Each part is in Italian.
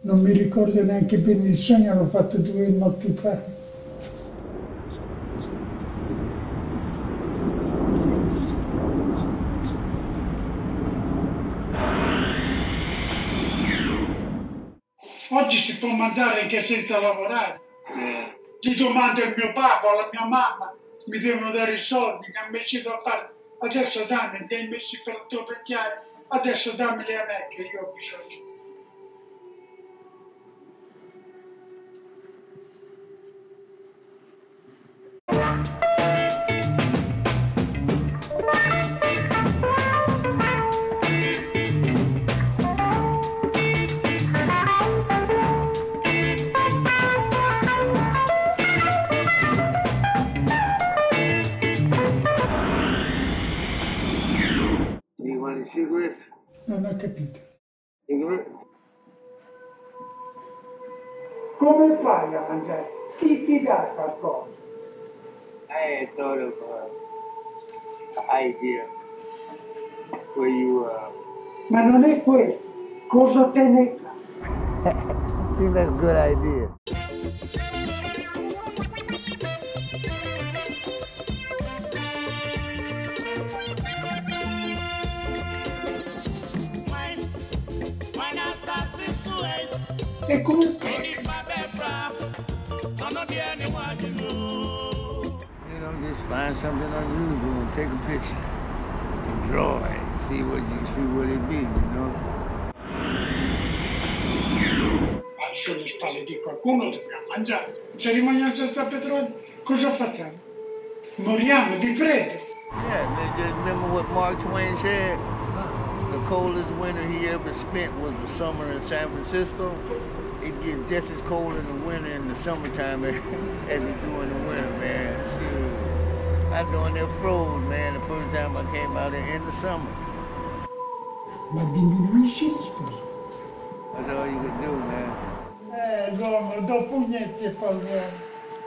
Non mi ricordo neanche bene il sogno, l'ho fatto 2 notti fa. Oggi si può mangiare anche senza lavorare. Ti domando il mio papà, la mia mamma, mi devono dare i soldi, che hanno messo da parte. Adesso dammi, li hai messi per il tuo vecchiaio, adesso dammeli a me che io ho bisogno. Non ho capito. Come fai a mangiare? Chi ti dà qualcosa? I had thought of an idea where you Ma non è questo. Cosa te ne fa? seems like a good idea. E comunque You know, just find something unusual and take a picture. Enjoy. See what it be, you know. ma sulle spalle di qualcuno dobbiamo mangiare. Se rimaniamo senza petrolio, cosa facciamo? Moriamo di freddo. Yeah, just remember what Mark Twain said? The coldest winter he ever spent was the summer in San Francisco. It gets just as cold in the winter in the summertime as it do in the winter, man. Shoot. I doing there froze, man, the first time I came out there in the summer. Ma diminuisci il sposo. That's all you could do, man. L'uomo, dopo niente fa l'uomo.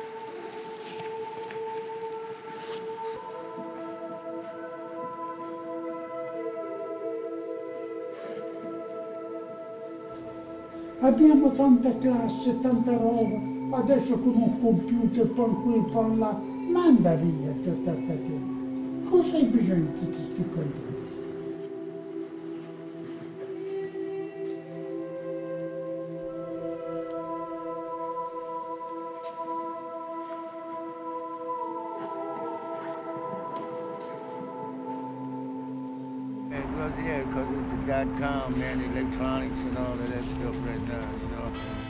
Abbiamo tanta classe, tanta roba, adesso con un computer, con qui, con là, manda via tutta questa gente. Cosa hai bisogno di tutti questi controlli? Yeah, because it's the .com, man, electronics and all of that stuff right now, you know.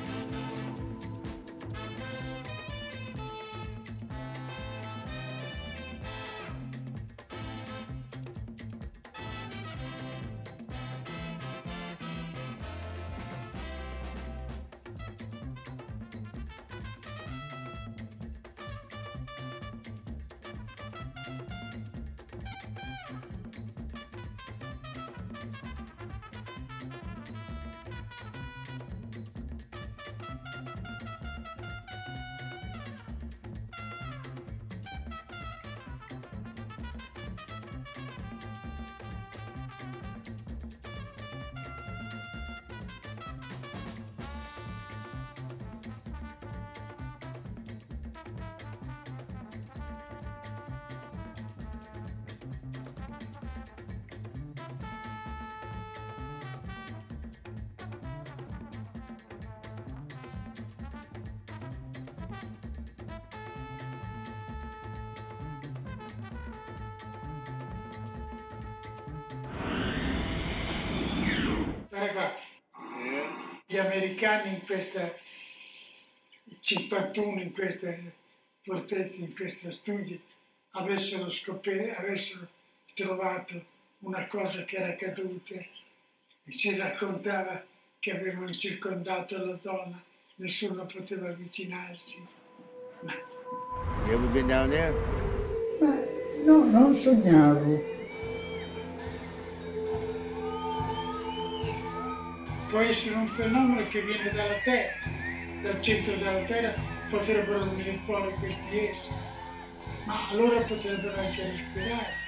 Ragazzi, gli americani in questa 51, in queste proteste, in questo studio, avessero trovato una cosa che era accaduta e ci raccontava che avevano circondato la zona, nessuno poteva avvicinarsi. Ma You ever been down there? no, non sognavo. Può essere un fenomeno che viene dalla Terra, dal centro della Terra potrebbero venire fuori questi esseri, ma allora potrebbero anche respirare.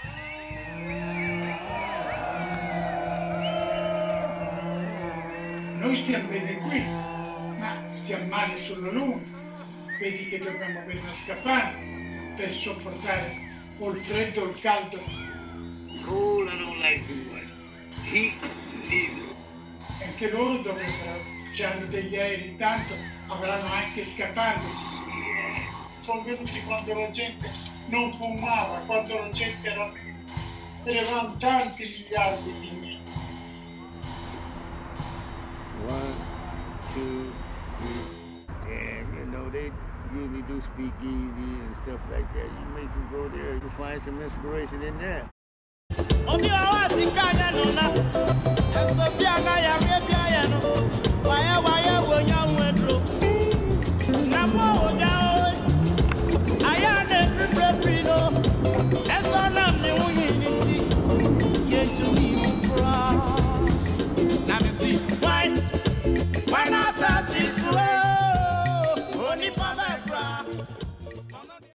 Noi stiamo bene qui, ma stiamo male sulla Luna. Vedi che dobbiamo avere una scappata per sopportare o il freddo o il caldo. Cold I don't like too much. Heat, neither. Anche loro dovrebbero, se hanno degli aerei tanto, avranno anche scappati. Sono venuti quando la gente non fumava, quando la gente era meno. Eravamo tanti miliardi di meno. 1, 2, 3. And you know, they usually do speak easy and stuff like that. You make them go there, you find some inspiration in there.